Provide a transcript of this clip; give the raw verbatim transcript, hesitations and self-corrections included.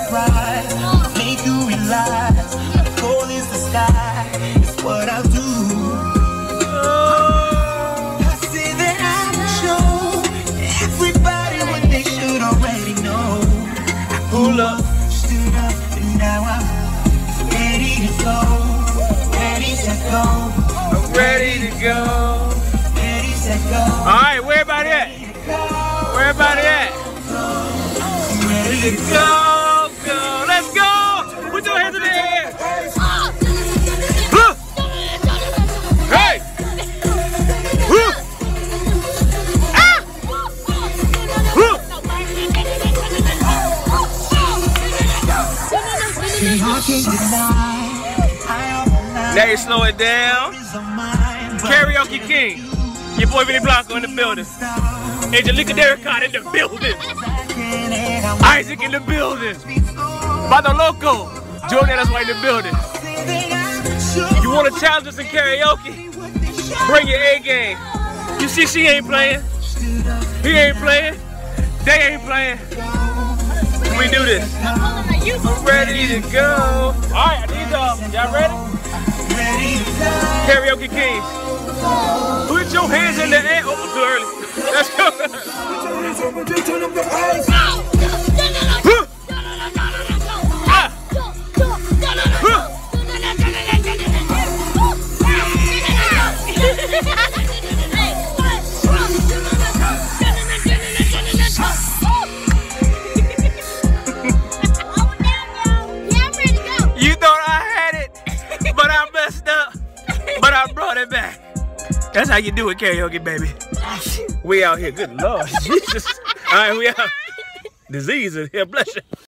surprise, make you realize the goal is the sky. It's what I'll do. I say that I will show everybody what they should already know. I pull up, stood up, and now I'm ready to go. Ready to go. I'm ready to go. Ready to go. All right, where everybody at? Where everybody at? Ready to Go, go, let's go! Put your hands in the air! Huh. Hey! Huh. Ah. Huh. Now you slow it down. Karaoke King. Your boy Vinny Blanco in the building. Angelica Derricott in the building. Isaac in the building. Bado Loco. Jordan, that's why in the building. You want to challenge us in karaoke? Bring your A game. You see she ain't playing. He ain't playing. They ain't playing. We do this. I'm ready to go. Alright, I need y'all. Y'all ready? Karaoke Kings. Put your hands in the air. Oh, too early. Let's go. You thought I had it, but I messed up. But I brought it back. That's how you do it, karaoke, baby. We out here. Good Lord, Jesus. All right, we out. Disease in here. Bless you.